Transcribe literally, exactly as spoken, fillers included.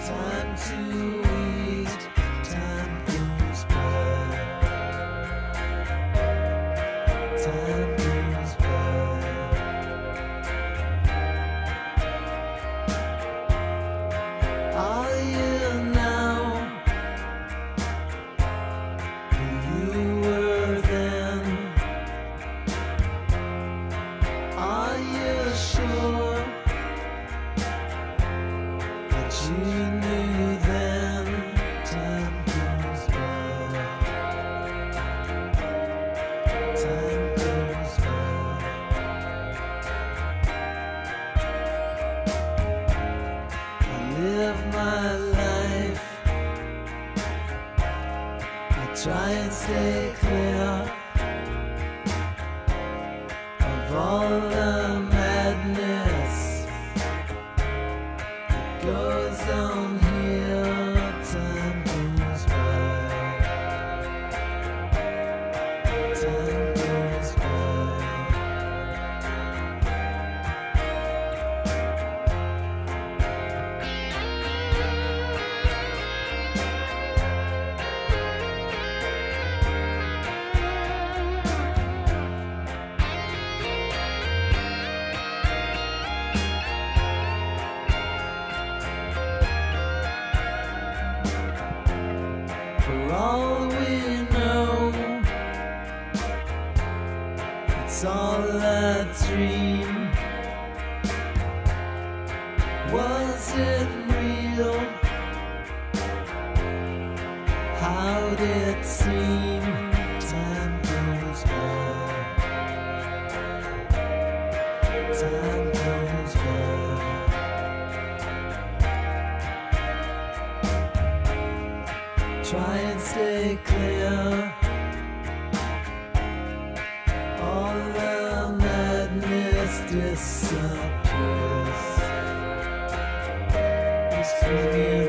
Time to eat, time goes by. Time goes by. Are you now who you were then? Are you sure that you knew then? Time goes by. Time goes by. I live my life. I try and stay clear of all the madness that goes on here. Time goes by. Time goes by. For all we know, it's all a dream. Was it real? How'd it seem? Time goes by. Time goes by. Try and stay clear. All the madness disappears. It's